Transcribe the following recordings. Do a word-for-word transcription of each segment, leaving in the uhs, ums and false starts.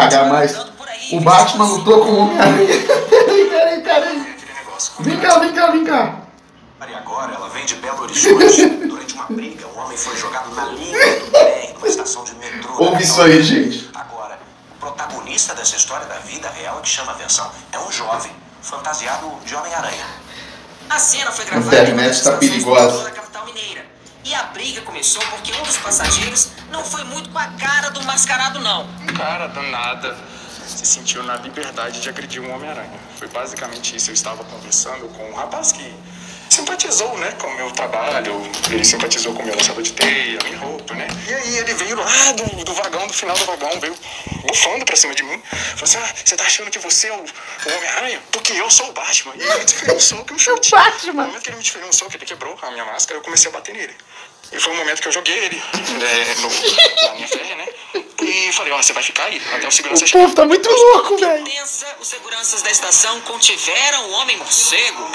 pagar mais. O Batman lutou com o Homem-Aranha. Peraí, peraí, peraí. Vem cá, vem cá, vem cá. E agora ela vem de Belo Horizonte. Durante uma briga, um homem foi jogado na linha do trem, numa estação de metrô. Ouve isso aí, gente. Agora, o protagonista dessa história da vida real é que chama a atenção. É um jovem, fantasiado de Homem-Aranha. A cena foi gravada a internet tá perigosa. na capital mineira. E a briga começou porque um dos passageiros não foi muito com a cara do mascarado, não. Cara, do nada, se sentiu na liberdade de agredir um Homem-Aranha. Foi basicamente isso. Eu estava conversando com um rapaz que simpatizou, né, com o meu trabalho. Ele simpatizou com o meu lançador de teia, minha roupa, né? E aí ele veio lá do, do vagão, do final do vagão, veio bufando pra cima de mim. Falou assim, ah, você tá achando que você é o, o Homem-Aranha? Porque eu sou o Batman. E ele me desferiu um soco e um chute. O Batman! No momento que ele me desferiu um soco, ele quebrou a minha máscara, eu comecei a bater nele. E foi um momento que eu joguei ele é, no, na minha ferra, né? E falei, ó, você vai ficar aí até o segurança O chegar. povo tá muito louco, velho. Pensa, os seguranças da estação contiveram o homem morcego.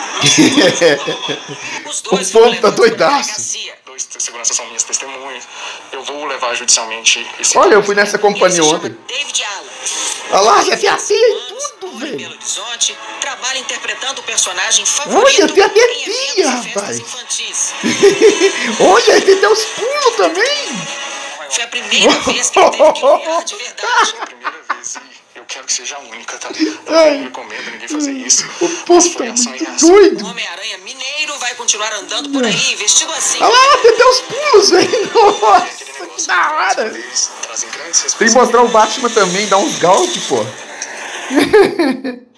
Os dois O povo foram tá levados doidaço. pra delegacia. Dois seguranças são minhas testemunhas. Eu vou levar judicialmente esse... Olha, eu fui nessa companhia Ele se chama ontem. David Allen. Olha lá, já tem a teia e tudo, Mora em Belo velho. Horizonte, trabalha interpretando o personagem favorito Olha, tem até em eventos tia, e festas rapaz. infantis. Olha, tem até os pulos também. Foi a primeira vez que ele teve que olhar de verdade. É a primeira vez e eu quero que seja a única, tá? Ai. Eu não recomendo ninguém fazer isso. O Mas povo foi tá ação e muito reação. O doido. Homem-Aranha mineiro vai continuar andando por aí, vestido assim. Olha lá, tem até os pulos, velho. Nossa, Aquele que negócio da hora. eles trazem grandes Tem que mostrar o Batman também, dar uns golpes, pô.